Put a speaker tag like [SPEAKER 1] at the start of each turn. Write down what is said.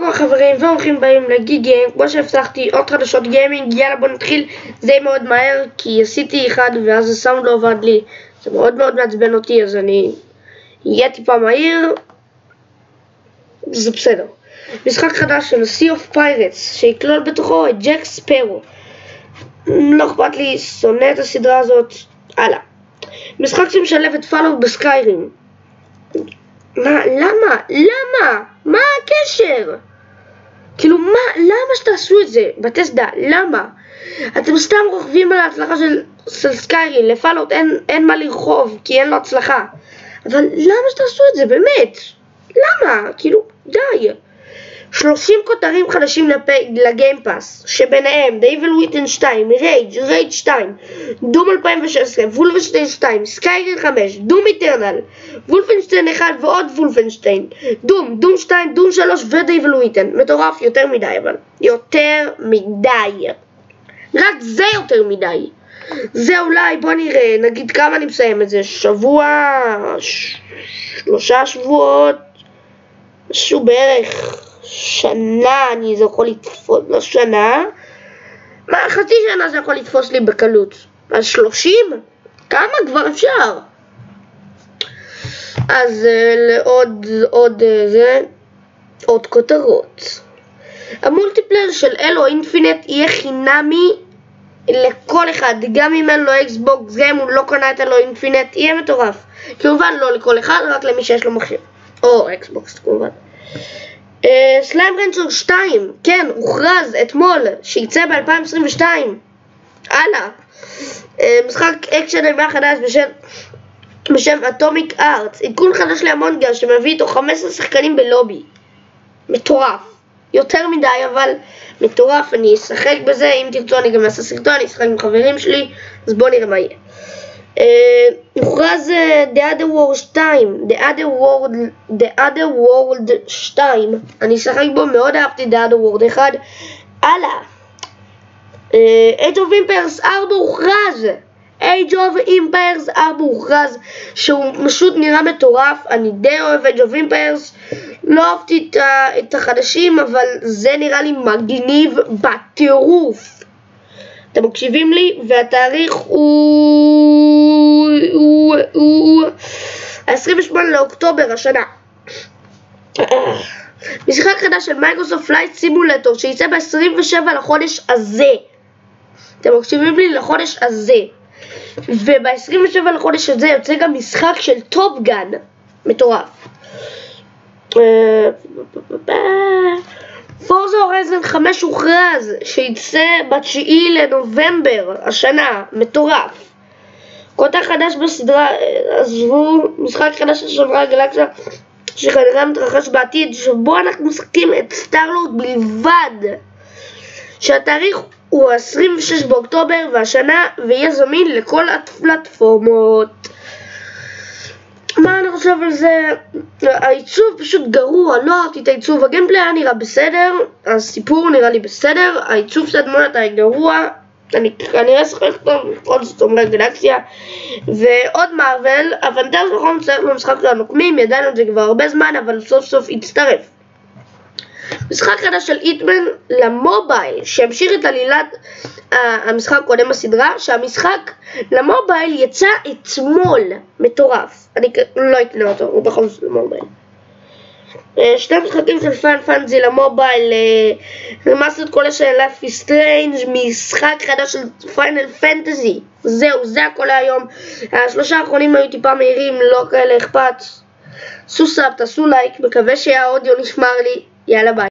[SPEAKER 1] כל חברים והולכים באים לגיגים, כמו שהבטחתי, עוד חדשות גיימינג. יאללה בוא נתחיל, זה מאוד מהר כי עשיתי אחד ואז הסאונד לא עבד לי, זה מאוד מעצבן אותי, אז אני אהיה טיפה מהיר, זה בסדר. משחק חדש של Sea of Pirates שיכלול בתוכו את ג'ק ספארו. לא אכפת לי, שונא את הסדרה הזאת. הלאה. משחק שמשלב את פאלאוט בסקיירים. למה? מה הקשר? כאילו למה שתעשו את זה בטסדה? למה? אתם סתם רוכבים על ההצלחה של סקיירים. לפאלאוט אין מה לרחוב כי אין לו הצלחה, אבל למה שתעשו את זה באמת? למה? כאילו די. 30 כותרים חדשים לגיימפאס, שביניהם The Evil Within 2, Rage 2, דום 2016, וולפנשטיין 2, סקיירים 5, דום איטרנל, וולפנשטיין 1 ועוד וולפנשטיין, דום 2, דום 3 ו-The Evil Within. מטורף, יותר מדי, אבל יותר מדי, רק זה יותר מדי. זה אולי, בוא נראה, נגיד כמה אני מסיים את זה, שבוע, 3 שבועות, משהו בערך שנה. אני זה יכול לתפוס, לא שנה, חצי שנה זה יכול לתפוס לי בקלות. אז 30? כמה כבר אפשר? אז עוד כותרות. המולטיפלייר של אלו אינפינט יהיה חינמי לכל אחד, גם אם אין לו אקסבוקס, גם אם הוא לא קונה את אלו אינפינט, יהיה מטורף. כמובן לא לכל אחד, רק למי שיש לו מחשב או אקסבוקס כמובן. סליים רנצ'ר 2, כן, הוכרז אתמול שיצא ב-2022. הלאה. משחק אקשן אימה חדש בשם אטומיק ארטס, עדכון חדש לאמונג אס שמביא איתו 15 שחקנים בלובי. מטורף, יותר מדי אבל מטורף. אני אשחק בזה, אם תרצו אני גם אעשה סרטון, אני אשחק עם חברים שלי, אז בואו נראה מה יהיה. הוכרז The Other World 2, אני אשחק בו, מאוד אהבתי The Other World 1. הלאה. Age of Empires 4 הוכרז, Age of Empires 4 הוכרז, שהוא פשוט נראה מטורף. אני די אוהב Age of Empires, לא אהבתי את החדשים, אבל זה נראה לי מגניב בטירוף. אתם מקשיבים לי? והתאריך הוא 28 לאוקטובר השנה. משחק חדש של מייקרוסופט פלייט סימולטור שיצא ב-27 לחודש הזה. אתם מקשיבים לי? לחודש הזה. וב-27 לחודש הזה יוצא גם משחק של טופ גן. מטורף. פורזה הורייזן 5 הוכרז שיצא ב9 לנובמבר השנה. מטורף. כותר חדש בסדרה, עזבו, משחק חדש של שומרי הגלקסיה שכנראה מתרחש בעתיד, שבו אנחנו משחקים את סטארלורד בלבד, שהתאריך הוא 26 באוקטובר והשנה, ויהיה זמין לכל הפלטפורמות. מה אני חושב על זה? העיצוב פשוט גרוע, לא אהבתי את העיצוב. הגיימפליי היה נראה בסדר, הסיפור נראה לי בסדר, העיצוב של הדמויות היה גרוע. אני כנראה שחק טוב עוד שומרי גלקסיה ועוד מארוול, אבל די נכון מצטרף למשחק של הנוקמים, ידענו את זה כבר הרבה זמן, אבל סוף סוף הצטרף. משחק חדש של היטמן למובייל שהמשיך את עלילת המשחק קודם בסדרה, שהמשחק למובייל יצא אתמול. מטורף, אני לא אקנה אותו, הוא בכל זאת למובייל. שני משחקים של פיינל פנטזי למובייל, למעשה את כל השאלה Life is Strange, משחק חדש של פיינל פנטזי. זהו, זה הכל היום. השלושה האחרונים היו טיפה מהירים, לא כאלה אכפת. סו סאב, תעשו לייק, מקווה שהאודיו נשמר לי. יאללה ביי.